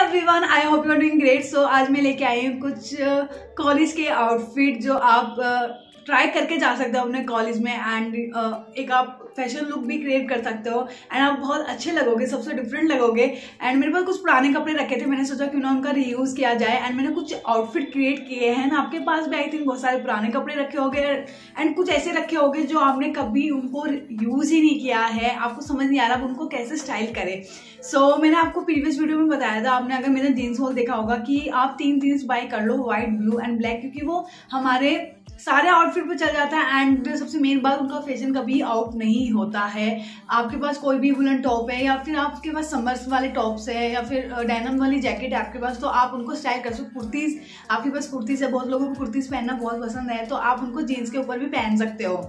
Everyone, I hope you are doing great. So आज मैं लेके आई हूँ कुछ कॉलेज के आउटफिट जो आप ट्राई करके जा सकते हो अपने कॉलेज में एंड एक आप फैशन लुक भी क्रिएट कर सकते हो एंड आप बहुत अच्छे लगोगे, सबसे डिफरेंट लगोगे। एंड मेरे पास कुछ पुराने कपड़े रखे थे, मैंने सोचा क्यों ना उनका रीयूज किया जाए एंड मैंने कुछ आउटफिट क्रिएट किए हैं। आपके पास भी आई थिंक बहुत सारे पुराने कपड़े रखे होंगे एंड कुछ ऐसे रखे होंगे जो आपने कभी उनको यूज ही नहीं किया है, आपको समझ नहीं आ रहा उनको कैसे स्टाइल करें। सो मैंने आपको प्रीवियस वीडियो में बताया था, आपने अगर मेरा जीन्स हॉल देखा होगा कि आप 3 जीन्स बाय कर लो, व्हाइट, ब्लू एंड ब्लैक, क्योंकि वो हमारे सारे आउटफिट पे चल जाता है एंड सबसे मेन बात उनका फैशन कभी आउट नहीं होता है। आपके पास कोई भी वुलन टॉप है या फिर आपके पास समर्स वाले टॉप्स है या फिर डेनिम वाली जैकेट है आपके पास, तो आप उनको स्टाइल कर सकते हो। कुर्तीज, आपके पास कुर्तीज है, बहुत लोगों को कुर्तीज पहनना बहुत पसंद है, तो आप उनको जीन्स के ऊपर भी पहन सकते हो।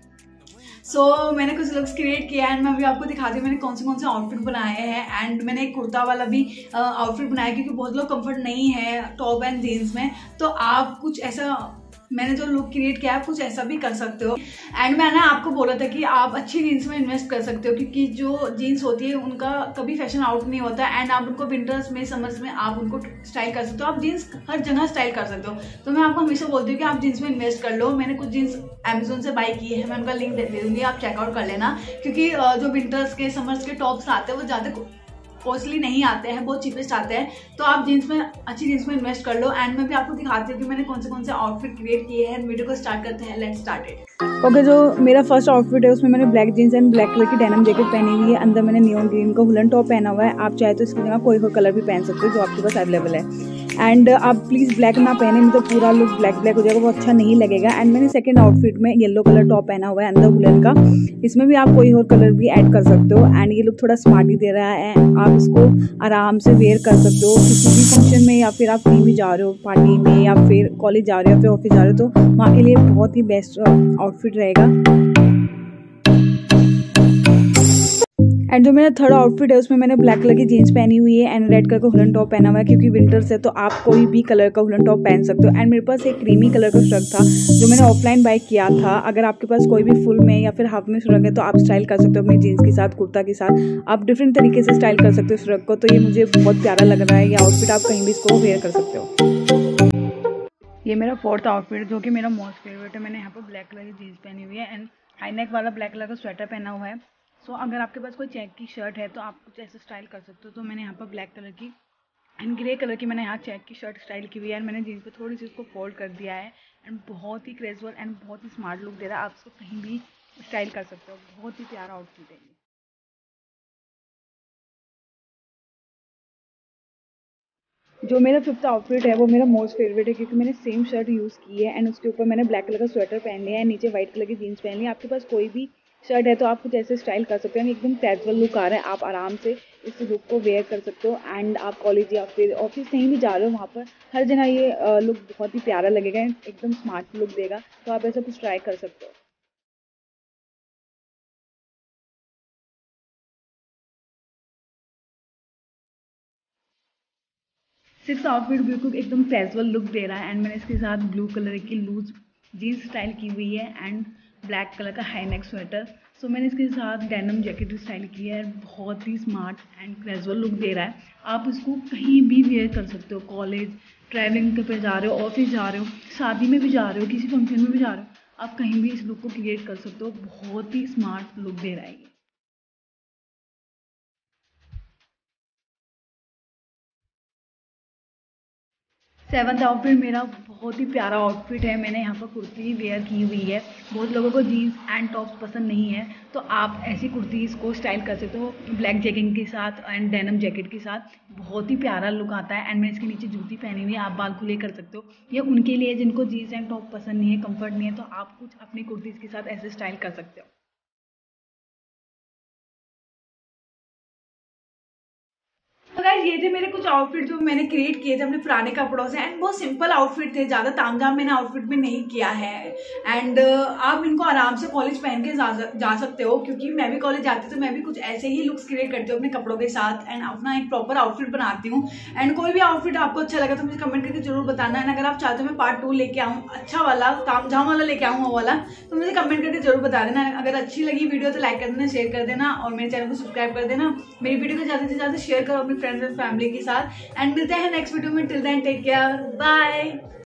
सो मैंने कुछ लुक्स क्रिएट किया एंड मैं अभी आपको दिखाती हूँ मैंने कौन से आउटफिट बनाए हैं। एंड मैंने एक कुर्ता वाला भी आउटफिट बनाया क्योंकि बहुत लोग कंफर्ट नहीं है टॉप एंड जीन्स में, तो आप कुछ ऐसा, मैंने जो लुक क्रिएट किया है कुछ ऐसा भी कर सकते हो। एंड मैंने आपको बोला था कि आप अच्छी जीन्स में इन्वेस्ट कर सकते हो क्योंकि जो जीन्स होती है उनका कभी फैशन आउट नहीं होता एंड आप उनको विंटर्स में, समर्स में आप उनको स्टाइल कर सकते हो। आप जीन्स हर जगह स्टाइल कर सकते हो, तो मैं आपको हमेशा बोलती हूँ कि आप जीन्स में इन्वेस्ट कर लो। मैंने कुछ जीन्स अमेजोन से बाय की है, मैं उनका लिंक दे दूंगी, आप चेकआउट कर लेना, क्योंकि जो विंटर्स के, समर्स के टॉप्स आते हैं वो ज़्यादा कॉस्टली नहीं आते हैं, बहुत चीपेस्ट आते हैं। तो आप जीन्स में, अच्छी जीन्स में इन्वेस्ट कर लो। एंड मैं भी आपको दिखाती हूँ कि मैंने कौन से आउटफिट क्रिएट किए हैं। वीडियो को स्टार्ट करते हैं, लेट्स स्टार्ट इट। ओके, जो मेरा फर्स्ट आउटफिट है उसमें मैंने black jeans and black colour की डेनिम जैकेट पहनी हुई है, अंदर मैंने नियॉन ग्रीन का वुलन टॉप पहना हुआ है। आप चाहे तो इसकी जगह कोई और कलर भी पहन सकते हो जो आपके पास अवेलेबल है। एंड आप प्लीज़ ब्लैक ना पहने, नहीं तो पूरा लुक ब्लैक हो जाएगा, वो अच्छा नहीं लगेगा। एंड मैंने सेकंड आउटफिट में येलो कलर टॉप पहना हुआ है अंदर वुलन का, इसमें भी आप कोई और कलर भी ऐड कर सकते हो एंड ये लुक थोड़ा स्मार्टी दे रहा है। आप इसको आराम से वेयर कर सकते हो किसी भी फंक्शन में, या फिर आप कहीं भी जा रहे हो पार्टी में, या फिर कॉलेज जा रहे हो या फिर ऑफिस जा रहे हो, तो वहाँ के लिए बहुत ही बेस्ट आउटफिट रहेगा। एंड जो मेरा थर्ड आउटफिट है उसमें मैंने ब्लैक कलर की जीन्स पहनी हुई है एंड रेड कलर का वुलन टॉप पहना हुआ है, क्योंकि विंटर्स है तो आप कोई भी कलर का वुलन टॉप पहन सकते हो। एंड मेरे पास एक क्रीमी कलर का श्रग था जो मैंने ऑफलाइन बाय किया था। अगर आपके पास कोई भी फुल में या फिर हाफ में श्रग है तो आप स्टाइल कर सकते हो अपनी जीन्स के साथ, कुर्ता के साथ, आप डिफरेंट तरीके से स्टाइल कर सकते हो श्रग को। तो ये मुझे बहुत प्यारा लग रहा है, ये आउटफिट आप कहीं भी इसको वेयर कर सकते हो। ये मेरा फोर्थ आउटफिट जो कि मेरा मोस्ट फेवरेट है। मैंने यहाँ पर ब्लैक कलर की जीन्स पहनी हुई है एंड हाई नेक वाला ब्लैक कलर का स्वेटर पहना हुआ है। सो अगर आपके पास कोई चेक की शर्ट है तो आप कुछ ऐसे स्टाइल कर सकते हो। तो मैंने यहाँ पर ब्लैक कलर की एंड ग्रे कलर की मैंने यहाँ चेक की शर्ट स्टाइल की हुई है एंड मैंने जीन्स पे थोड़ी सी उसको फोल्ड कर दिया है एंड बहुत ही क्रेजुअल एंड बहुत ही स्मार्ट लुक दे रहा है। आप इसको कहीं भी स्टाइल कर सकते हो, बहुत ही प्यारा आउटफिट है। जो मेरा फिफ्थ आउटफिट है वो मेरा मोस्ट फेवरेट है क्योंकि मैंने सेम शर्ट यूज़ की है एंड उसके ऊपर मैंने ब्लैक कलर का स्वेटर पहन लिया है, नीचे वाइट कलर की जीन्स पहन ली है। आपके पास कोई भी शर्ट है तो आप कुछ ऐसे स्टाइल कर सकते हो, एकदम कैजुअल लुक आ रहा है, आप आराम से इस लुक को वेयर कर सकते हो। एंड आप कॉलेज या फिर ऑफिस कहीं भी जा रहे हो वहाँ पर हर जगह ये लुक बहुत ही प्यारा लगेगा, एकदम स्मार्ट लुक देगा। तो आप ऐसा कुछ ट्राई कर सकते हो। सिक्स आउटफिट बिल्कुल एकदम कैजुअल लुक दे रहा है एंड मैंने इसके साथ ब्लू कलर की लूज जीन्स स्टाइल की हुई है एंड ब्लैक कलर का हाई नेक स्वेटर। सो मैंने इसके साथ डेनिम जैकेट स्टाइल की है, बहुत ही स्मार्ट एंड कैजुअल लुक दे रहा है। आप इसको कहीं भी वेयर कर सकते हो, कॉलेज, ट्रैवलिंग पे जा रहे हो, ऑफिस जा रहे हो, शादी में भी जा रहे हो, किसी फंक्शन में भी जा रहे हो, आप कहीं भी इस लुक को क्रिएट कर सकते हो। बहुत ही स्मार्ट लुक दे रहा है ये। सेवंथ आउटफिट मेरा बहुत ही प्यारा आउटफिट है। मैंने यहाँ पर कुर्ती वेयर की हुई है। बहुत लोगों को जीन्स एंड टॉप्स पसंद नहीं है, तो आप ऐसी कुर्तीज़ को स्टाइल कर सकते हो ब्लैक जैकेट के साथ एंड डेनिम जैकेट के साथ, बहुत ही प्यारा लुक आता है। एंड मैं इसके नीचे जूती पहनी हुई है, आप बाल खुले कर सकते हो। ये उनके लिए जिनको जीन्स एंड टॉप पसंद नहीं है, कंफर्ट नहीं है, तो आप कुछ अपनी कुर्तीज़ के साथ ऐसे स्टाइल कर सकते हो। तो गाइस ये थे मेरे कुछ आउटफिट जो मैंने क्रिएट किए थे अपने पुराने कपड़ों से एंड बहुत सिंपल आउटफिट थे, ज्यादा तामझाम मैंने आउटफिट में नहीं किया है। एंड आप इनको आराम से कॉलेज पहन के जा सकते हो, क्योंकि मैं भी कॉलेज जाती हूँ तो मैं भी कुछ ऐसे ही लुक्स क्रिएट करती हूँ अपने कपड़ों के साथ एंड अपना एक प्रॉपर आउटफिट बनाती हूँ। एंड कोई भी आउटफिट आपको अच्छा लगा तो मुझे कमेंट करके जरूर बताना। एंड अगर आप चाहते हो मैं पार्ट 2 लेके आऊँ, अच्छा वाला तामझाम वाला लेके आऊँ वो वाला, तो मुझे कमेंट करके जरूर बता देना। अगर अच्छी लगी वीडियो तो लाइक कर देना, शेयर कर देना और मेरे चैनल को सब्सक्राइब कर देना। मेरी वीडियो को ज्यादा से ज्यादा शेयर करो अपने फ्रेंड फ्रेंड्स एंड फैमिली के साथ। एंड मिलते हैं नेक्स्ट वीडियो में। Till then take care, bye.